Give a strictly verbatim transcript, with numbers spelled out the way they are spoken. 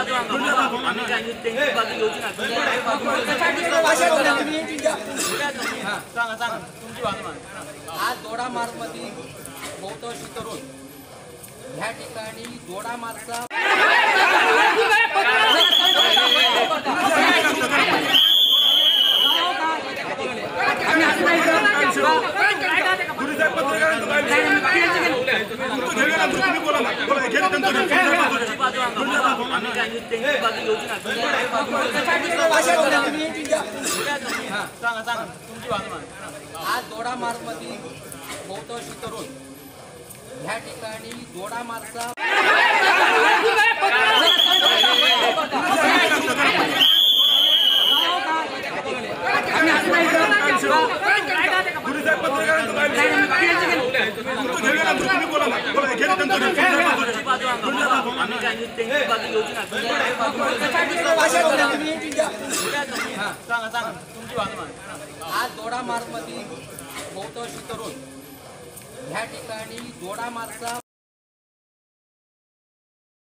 आम्ही सांगितले बाजू योजना सांगा सांगा तुमची बाजू. आज दोडा मार्ग मध्ये बहुतांशी तरुण ह्या ठिकाणी दोडा मार्गचा आम्ही सांगितले बाजू योजना सांगा सांगा तुमची बाजू. आज दोडा मार्ग मध्ये बहुतांशी तरुण ह्या ठिकाणी दोडा मार्गचा आम्ही सांगितले बाजू योजना सांगा सांगा तुमची बाजू. आज दोडा मार्ग मध्ये बहुतांशी तरुण ह्या ठिकाणी दोडा मार्गचा